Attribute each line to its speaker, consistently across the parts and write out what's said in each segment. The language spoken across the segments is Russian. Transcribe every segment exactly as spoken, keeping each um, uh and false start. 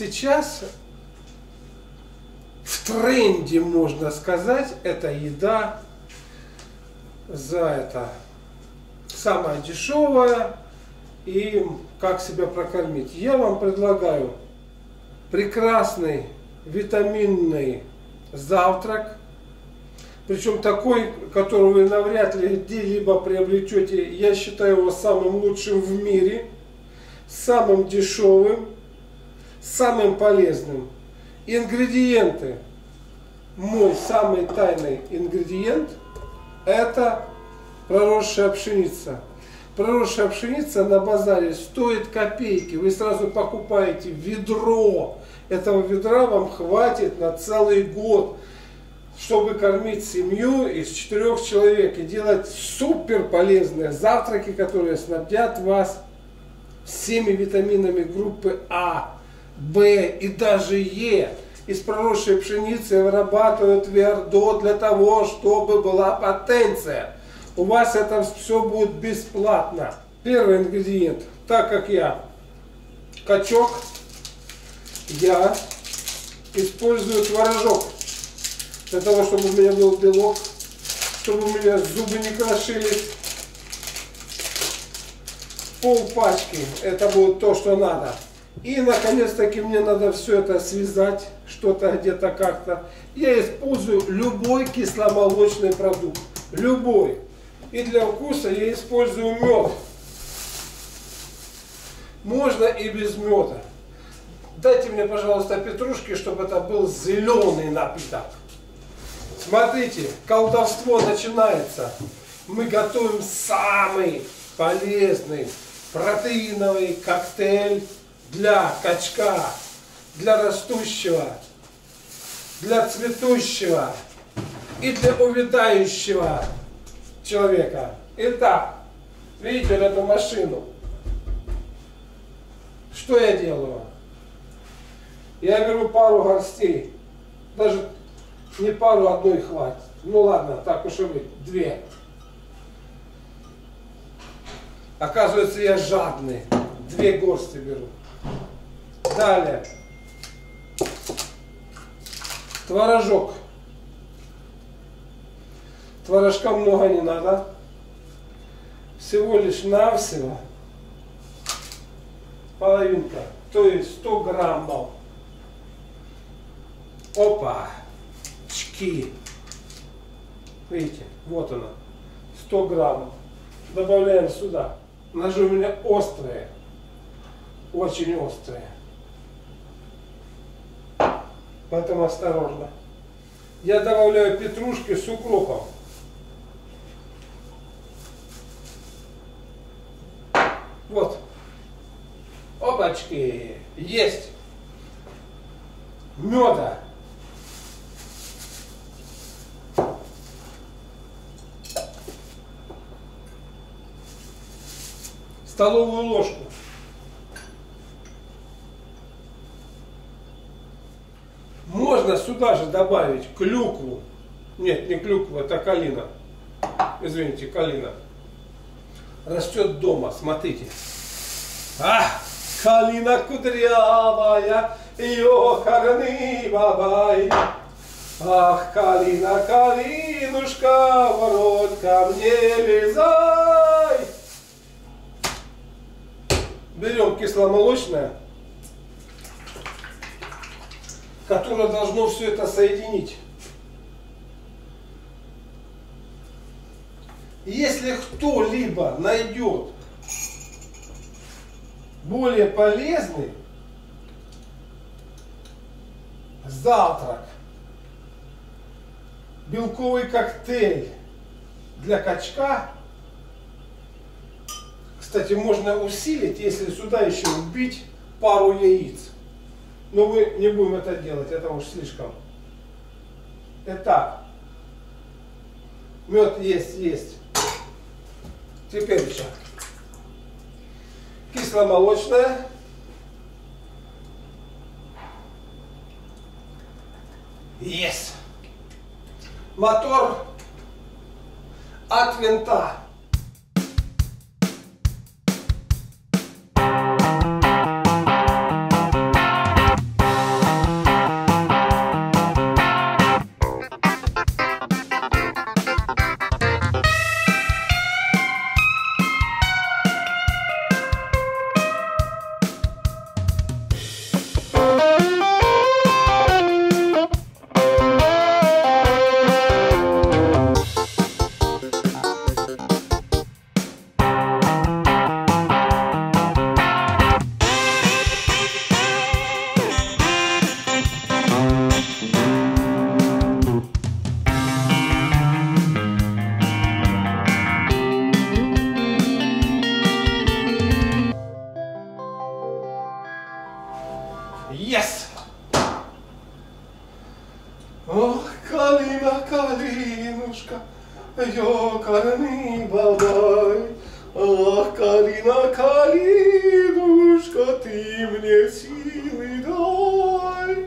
Speaker 1: сейчас в тренде, можно сказать, это еда за это самая дешевая и как себя прокормить. Я вам предлагаю прекрасный витаминный завтрак, причем такой, который вы навряд ли где-либо приобретете. Я считаю его самым лучшим в мире, самым дешевым, самым полезным. Ингредиенты. Мой самый тайный ингредиент — это проросшая пшеница. Проросшая пшеница на базаре стоит копейки. Вы сразу покупаете ведро. Этого ведра вам хватит на целый год, чтобы кормить семью из четырех человек и делать супер полезные завтраки, которые снабдят вас всеми витаминами группы А, В и даже Е. Из проросшей пшеницы вырабатывают вердо для того, чтобы была потенция. У вас это все будет бесплатно. Первый ингредиент. Так как я качок, я использую творожок. Для того, чтобы у меня был белок, чтобы у меня зубы не крошились. Пол пачки. Это будет то, что надо. И, наконец-таки, мне надо все это связать, что-то где-то как-то. Я использую любой кисломолочный продукт. Любой. И для вкуса я использую мед. Можно и без меда. Дайте мне, пожалуйста, петрушки, чтобы это был зеленый напиток. Смотрите, колдовство начинается. Мы готовим самый полезный протеиновый коктейль для качка, для растущего, для цветущего и для увядающего человека. Итак, видите эту машину? Что я делаю? Я беру пару горстей, даже не пару, одной хватит. Ну ладно, так уж и быть, две. Оказывается, я жадный. Две горсти беру. Далее. Творожок. Творожка много не надо. Всего лишь навсего половинка. То есть сто граммов. Опа. Чки. Видите, вот она. сто граммов. Добавляем сюда. Ножи у меня острые. Очень острые. Поэтому осторожно. Я добавляю петрушки с укропом. Вот. Опачки. Есть. Меда. Столовую ложку. Можно сюда же добавить клюкву. Нет, не клюкву, это калина. Извините, калина. Растет дома, смотрите. А, калина кудрявая, ее корни бабай. Ах, калина, калинушка, в рот ко мне лезай. Берем кисломолочное, которое должно все это соединить. Если кто-либо найдет более полезный завтрак, белковый коктейль для качка, кстати, можно усилить, если сюда еще вбить пару яиц. Но мы не будем это делать, это уж слишком. Итак, мед есть, есть. Теперь еще кисломолочное. Есть. Мотор от винта. Yes! Ох, калина, калинушка, ёкарный бабай. Ах, калина, калинушка, ты мне силы дай.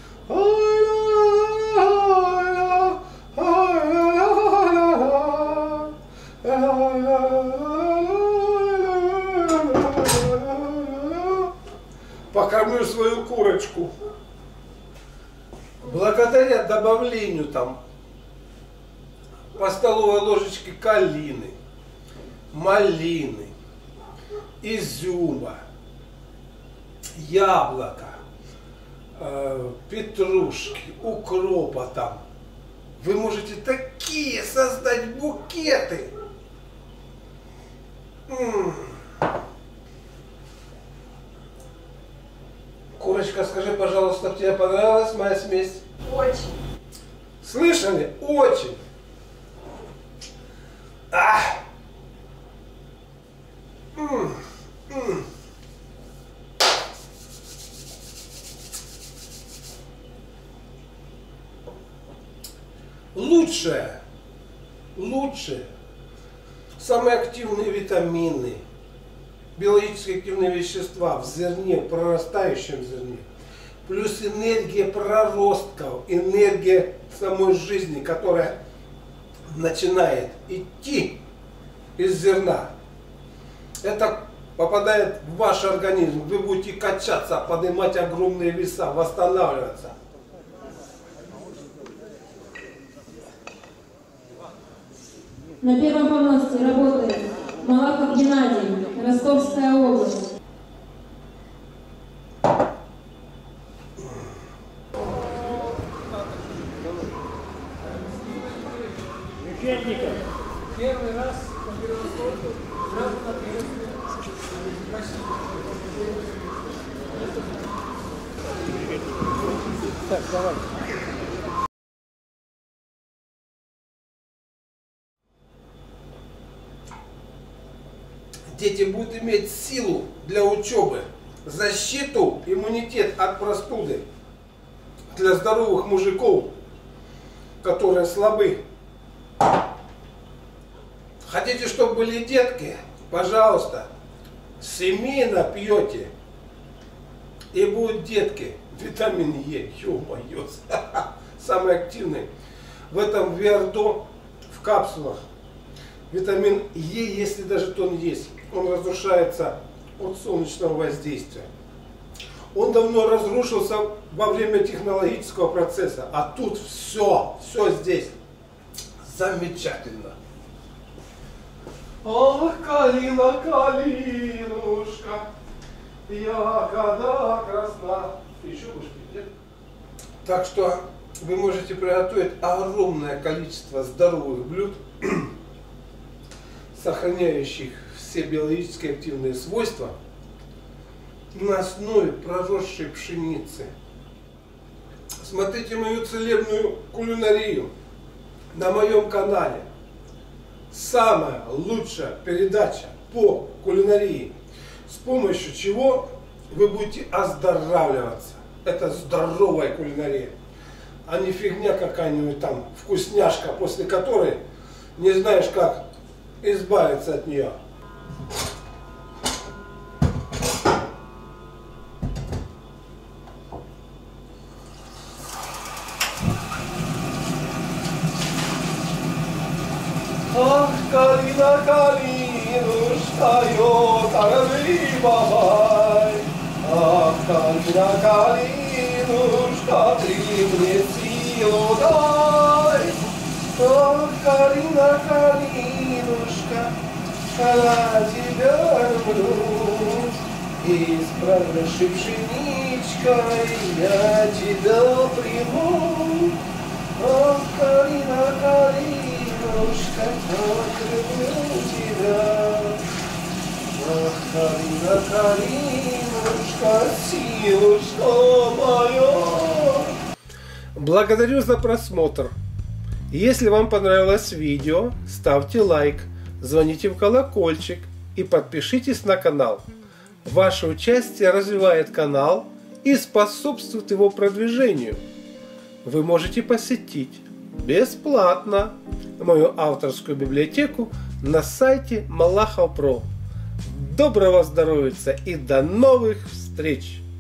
Speaker 1: Покормлю свою курочку. Благодаря добавлению там по столовой ложечке калины, малины, изюма, яблока, э, петрушки, укропа там, вы можете такие создать букеты. М-м. Курочка, скажи, пожалуйста, тебе понравилась моя смесь?
Speaker 2: Очень.
Speaker 1: Слышали? Очень. Ах! М-м. М-м. Лучшее, лучшее, самые активные витамины, биологически активные вещества в зерне, в прорастающем зерне, плюс энергия проростков, энергия самой жизни, которая начинает идти из зерна. Это попадает в ваш организм, вы будете качаться, поднимать огромные веса, восстанавливаться.
Speaker 3: На первом помосте работает Малахов Геннадий, Ростовская область.
Speaker 1: Первый раз так, давай. Дети будут иметь силу для учебы, защиту, иммунитет от простуды. Для здоровых мужиков, которые слабы. Хотите, чтобы были детки? Пожалуйста, семейно пьете, и будут детки. Витамин Е, ё-моё, самый активный. В этом Виардо в капсулах. Витамин Е, если даже он есть, он разрушается от солнечного воздействия. Он давно разрушился во время технологического процесса, а тут все, все здесь. Замечательно. Ох, калина, калинушка, ягода красна. Еще будешь пить, нет? Так что вы можете приготовить огромное количество здоровых блюд, сохраняющих все биологически активные свойства на основе проросшей пшеницы. Смотрите мою целебную кулинарию на моем канале. Самая лучшая передача по кулинарии, с помощью чего вы будете оздоравливаться. Это здоровая кулинария, а не фигня какая-нибудь там, вкусняшка, после которой не знаешь, как избавиться от нее. Ах, калина, калинушка, ёкарный бабай. Ах, калина, калинушка, ты мне силу дай. Ах, калина, калинушка, я тебя люблю. И с проросшей пшеничкой я тебя приму. Ах, калина, калинушка, как люблю тебя. Ах, калина, калинушка, силушка моя. Благодарю за просмотр. Если вам понравилось видео, ставьте лайк, звоните в колокольчик и подпишитесь на канал. Ваше участие развивает канал и способствует его продвижению. Вы можете посетить бесплатно мою авторскую библиотеку на сайте Малахов точка про. Доброго здоровья и до новых встреч!